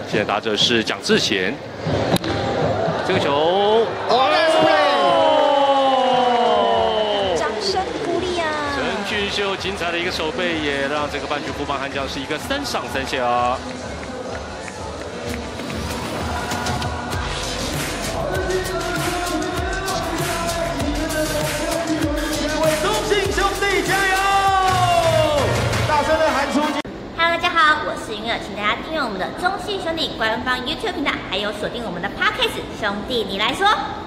现在打者是蒋志贤，这个球， 掌声鼓励啊！ 陈俊秀精彩的一个守备，也让这个半局富邦悍将是一个3上3下。 各位中信兄弟加油！大声的喊出！ Hello， 大家好，我是云儿，请大家订阅我们的中信兄弟官方 YouTube 频道，还有锁定我们的 Podcast 兄弟你来说。